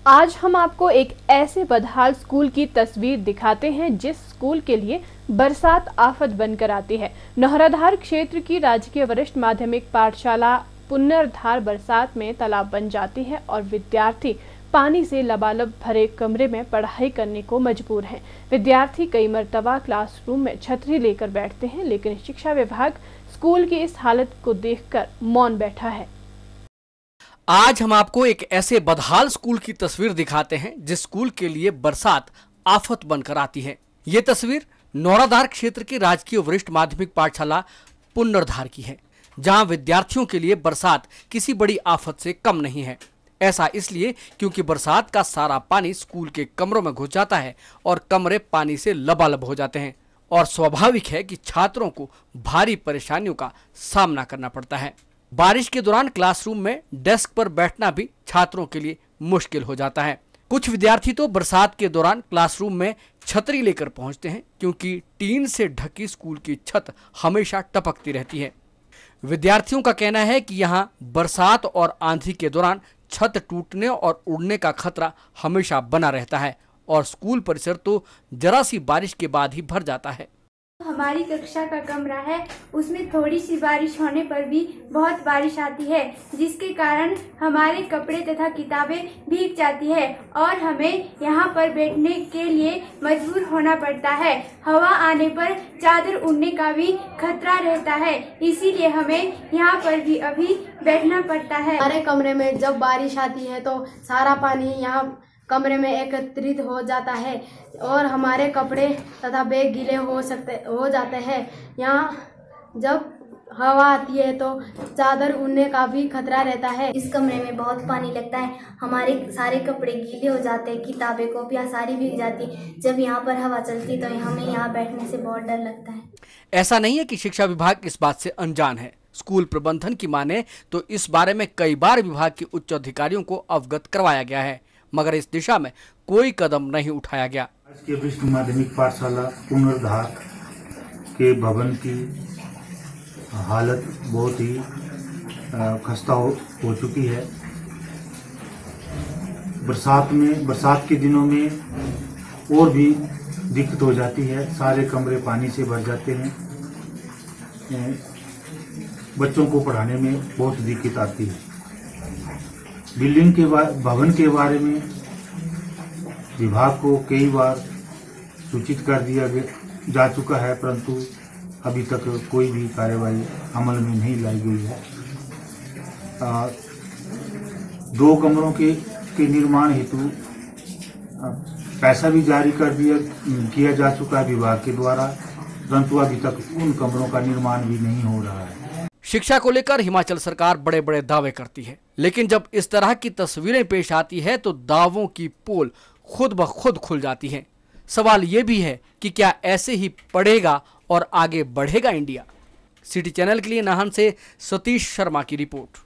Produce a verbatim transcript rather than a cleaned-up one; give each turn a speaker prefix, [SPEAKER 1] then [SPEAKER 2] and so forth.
[SPEAKER 1] आज हम आपको एक ऐसे बदहाल स्कूल की तस्वीर दिखाते हैं जिस स्कूल के लिए बरसात आफत बनकर आती है। नौहराधार क्षेत्र की राजकीय वरिष्ठ माध्यमिक पाठशाला पुनर्धार बरसात में तालाब बन जाती है और विद्यार्थी पानी से लबालब भरे कमरे में पढ़ाई करने को मजबूर हैं। विद्यार्थी कई मर्तबा क्लासरूम में छतरी लेकर बैठते हैं, लेकिन शिक्षा विभाग स्कूल की इस हालत को देखकर मौन बैठा है।
[SPEAKER 2] आज हम आपको एक ऐसे बदहाल स्कूल की तस्वीर दिखाते हैं जिस स्कूल के लिए बरसात आफत बनकर आती है। ये तस्वीर नौहराधार क्षेत्र की राजकीय वरिष्ठ माध्यमिक पाठशाला पुनर्धार की है, जहां विद्यार्थियों के लिए बरसात किसी बड़ी आफत से कम नहीं है। ऐसा इसलिए क्योंकि बरसात का सारा पानी स्कूल के कमरों में घुस जाता है और कमरे पानी से लबालब हो जाते हैं और स्वाभाविक है कि छात्रों को भारी परेशानियों का सामना करना पड़ता है। बारिश के दौरान क्लासरूम में डेस्क पर बैठना भी छात्रों के लिए मुश्किल हो जाता है। कुछ विद्यार्थी तो बरसात के दौरान क्लासरूम में छतरी लेकर पहुंचते हैं, क्योंकि टीन से ढकी स्कूल की छत हमेशा टपकती रहती है। विद्यार्थियों का कहना है कि यहां बरसात और आंधी के दौरान छत टूटने और उड़ने का खतरा हमेशा बना रहता है और स्कूल परिसर तो जरा सी बारिश के बाद ही भर जाता है।
[SPEAKER 3] हमारी कक्षा का कमरा है, उसमें थोड़ी सी बारिश होने पर भी बहुत बारिश आती है, जिसके कारण हमारे कपड़े तथा किताबें भीग जाती है और हमें यहाँ पर बैठने के लिए मजबूर होना पड़ता है। हवा आने पर चादर उड़ने का भी खतरा रहता है, इसीलिए हमें यहाँ पर भी अभी बैठना पड़ता है।
[SPEAKER 4] हमारे कमरे में जब बारिश आती है तो सारा पानी यहाँ कमरे में एकत्रित हो जाता है और हमारे कपड़े तथा बैग गीले हो सकते हो जाते हैं। यहाँ जब हवा आती है तो चादर उड़ने का भी खतरा रहता है।
[SPEAKER 5] इस कमरे में बहुत पानी लगता है, हमारे सारे कपड़े गीले हो जाते हैं, किताबें कॉपियाँ सारी भीग जाती। जब यहाँ पर हवा चलती तो हमें यहाँ बैठने से बहुत डर लगता है।
[SPEAKER 2] ऐसा नहीं है कि शिक्षा विभाग इस बात से अनजान है। स्कूल प्रबंधन की माने तो इस बारे में कई बार विभाग के उच्च अधिकारियों को अवगत करवाया गया है, मगर इस दिशा में कोई कदम नहीं उठाया गया।
[SPEAKER 6] राजकीय वरिष्ठ माध्यमिक पाठशाला पुनर्धार के भवन की हालत बहुत ही खस्ता हो, हो चुकी है। बरसात में बरसात के दिनों में और भी दिक्कत हो जाती है, सारे कमरे पानी से भर जाते हैं। बच्चों को पढ़ाने में बहुत दिक्कत आती है। बिल्डिंग के भवन के बारे में विभाग को कई बार सूचित कर दिया गया जा चुका है, परंतु अभी तक कोई भी कार्यवाही अमल में नहीं लाई गई है। आ, दो कमरों के के निर्माण हेतु पैसा भी जारी कर दिया किया जा चुका है विभाग के द्वारा, परंतु अभी तक उन कमरों का निर्माण भी नहीं हो रहा है।
[SPEAKER 2] शिक्षा को लेकर हिमाचल सरकार बड़े बड़े दावे करती है, लेकिन जब इस तरह की तस्वीरें पेश आती है तो दावों की पोल खुद ब खुद खुल जाती है। सवाल ये भी है कि क्या ऐसे ही पढ़ेगा और आगे बढ़ेगा इंडिया। सिटी चैनल के लिए नाहन से सतीश शर्मा की रिपोर्ट।